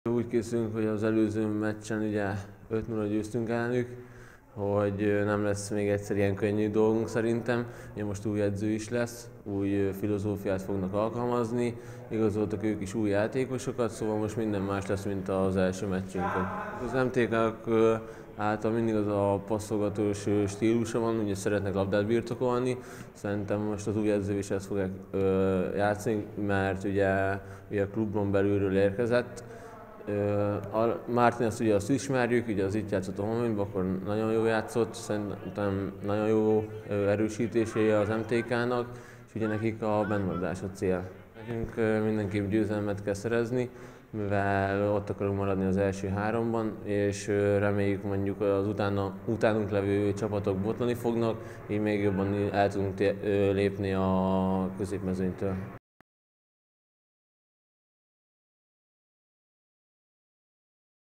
Úgy készülünk, hogy az előző meccsen ugye 5-0 győztünk ellenük, hogy nem lesz még egyszer ilyen könnyű dolgunk szerintem. Ugye most új edző is lesz, új filozófiát fognak alkalmazni, igazoltak ők is új játékosokat, szóval most minden más lesz, mint az első meccsünkön. Az MTK-k által mindig az a passzolgatós stílusa van, ugye szeretnek labdát birtokolni. Szerintem most az új edző is ezt fogják játszani, mert ugye a klubon belülről érkezett. Mártin ezt ugye azt ismerjük, ugye az itt játszott a Honvédban, akkor nagyon jó játszott, szerintem nagyon jó erősítései az MTK-nak, és ugye nekik a bennmaradás a cél. Nekünk mindenképp győzelmet kell szerezni, mivel ott akarunk maradni az első háromban, és reméljük mondjuk az utánunk levő csapatok botlani fognak, így még jobban el tudunk lépni a középmezőnytől.